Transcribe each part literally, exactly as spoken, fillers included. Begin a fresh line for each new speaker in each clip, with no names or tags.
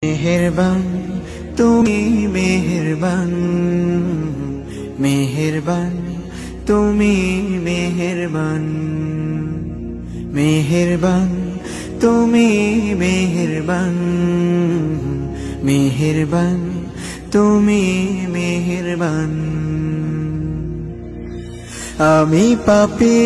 मेहरबान তুমি মেহেরবান মেহেরবান তুমি মেহেরবান মেহেরবান তুমি মেহেরবান মেহেরবান তুমি মেহেরবান আমি পাপী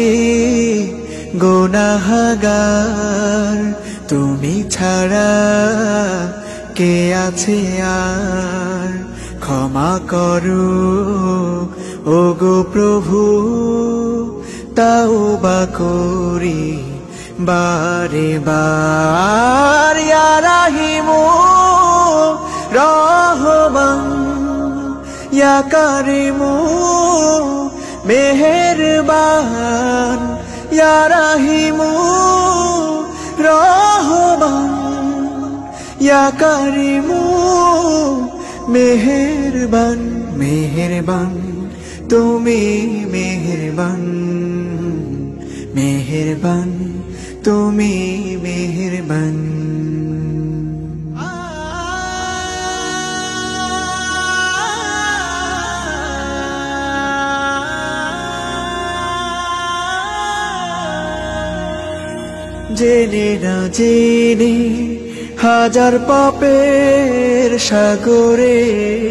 গুনাহগার তুমি ছাড়া কে আছে আর ক্ষমা করো ওগো প্রভু তাওবা করি বারে বার ইয়া রাহিমু রহমান ইয়া কারিমু মেহেরবান ইয়া রাহিমু রহমান ইয়া কারিমু মেহেরবান মেহেরবান তুমি মেহেরবান মেহেরবান তুমি মেহেরবান জেনে না জেনে হাজার পাপের সাগরে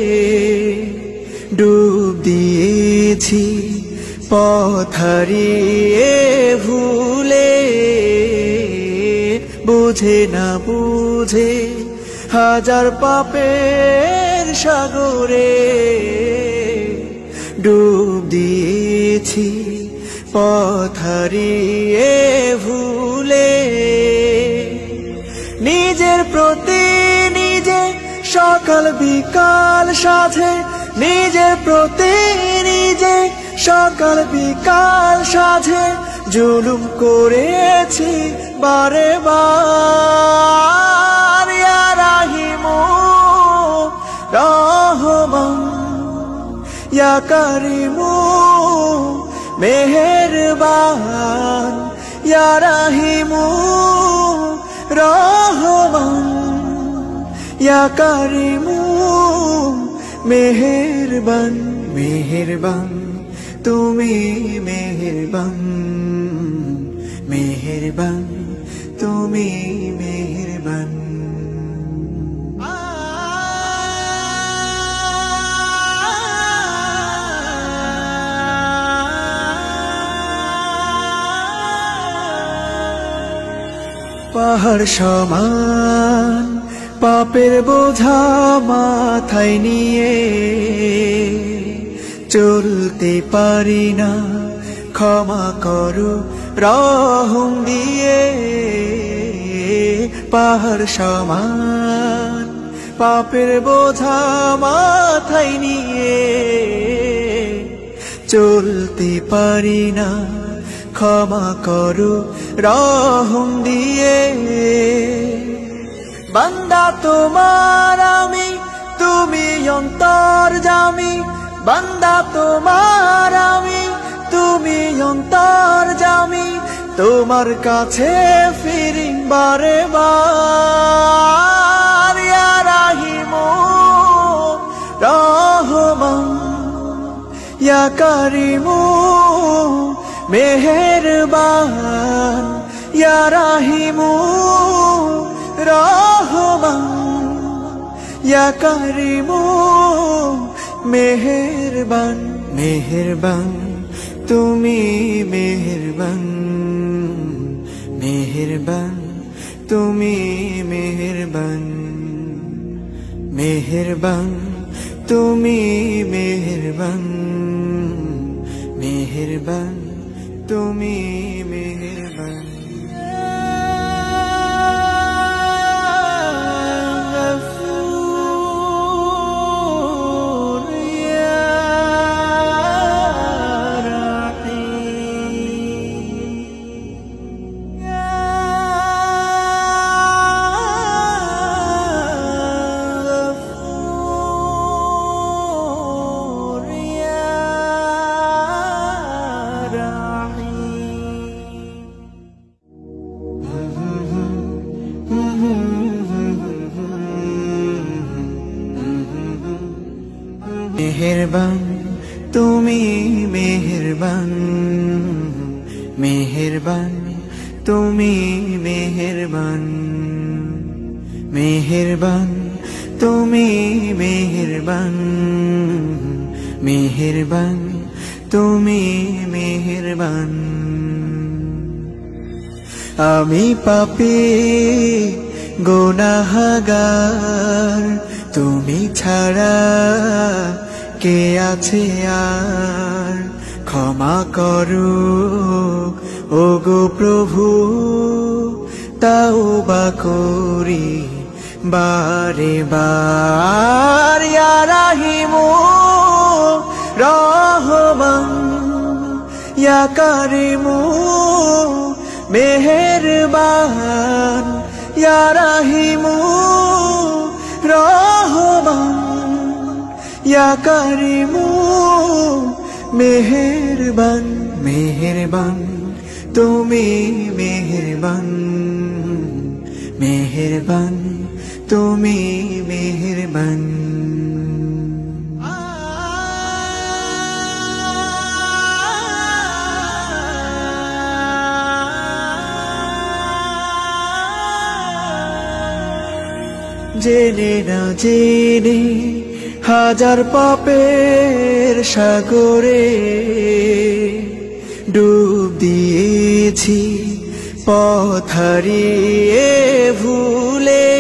ডুব দিয়েছি পথ হারিয়ে ভুলে বুঝে না বুঝে হাজার পাপের সাগরে ডুব দিয়েছি পথ হারিয়ে ভুলে নিজের প্রতি নিজে সকাল বিকাল সাধে নিজের প্রতি নিজে সকাল বিকাল সাধে জুলুম করেছি বারে বার ইয়া রাহিমু রহমান ইয়া কারিমু মেহেরবান ইয়া রাহিমু রহমান ইয়া কারিমু মেহেরবান মেহেরবান তুমি মেহেরবান মেহেরবান তুমি মেহেরবান পাহাড় সমান পাপের বোঝা মাথায় নিয়ে চলতে পারি না ক্ষমা করো রহম দিয়ে পাহাড় সমান পাপের বোঝা মাথায় নিয়ে চলতে পারি না ক্ষমা করো রহম দিয়ে বান্দা তোমার আমি তুমি অন্তর্যামী বান্দা তোমার আমি তুমি অন্তর্যামী তোমার কাছে ফিরি বারে বার ইয়া রাহিমু রহমান ইয়া কারিমু মেহেরবান ইয়া রাহিমু রহমান ইয়া কারিমু মেহেরবান মেহেরবান তুমি মেহেরবান মেহেরবান তুমি মেহেরবান মেহেরবান তুমি মেহেরবান মেহেরবান তুমি মেহেরবান
Rahim
মেহেরবান তুমি মেহেরবান মেহেরবান তুমি মেহেরবান মেহেরবান তুমি মেহেরবান মেহেরবান তুমি মেহেরবান আমি পাপী গুনাহগার তুমি ছাড়া কে আছে আর ক্ষমা করো ওগো প্রভু তাওবা করি বারে বার ইয়া রাহিমু রহমান ইয়া কারিমু মেহেরবান ইয়া রাহিমু রহমান ইয়া কারিমু মেহেরবান মেহেরবান তুমি মেহেরবান মেহেরবান তুমি মেহেরবান জেনে না জেনে হাজার পাপের সাগরে ডুব দিয়েছি পথ হারিয়ে ভুলে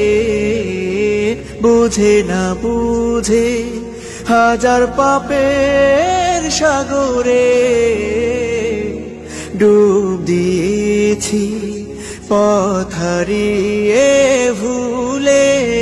বুঝে না বুঝে হাজার পাপের সাগরে ডুব দিয়েছি পথ হারিয়ে ভুলে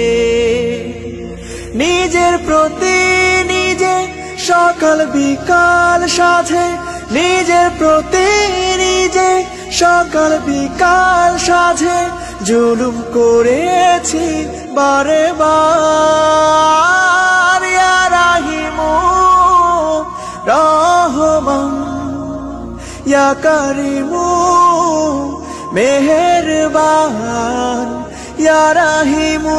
নিজের প্রতি নিজে সকাল বিকাল সাথে নিজের প্রতি নিজে সকাল বিকাল সাথে জুলুম করেছি বারে বার ইয়া রাহিমু রহমান ইয়া কারিমু মেহেরবান ইয়া রাহিমু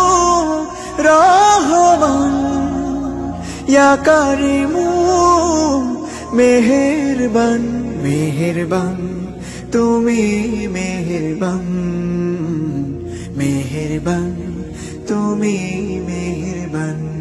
রহমান ইয়া কারিমু মেহেরবান মেহেরবান তুমি মেহেরবান মেহেরবান তুমি মেহেরবান।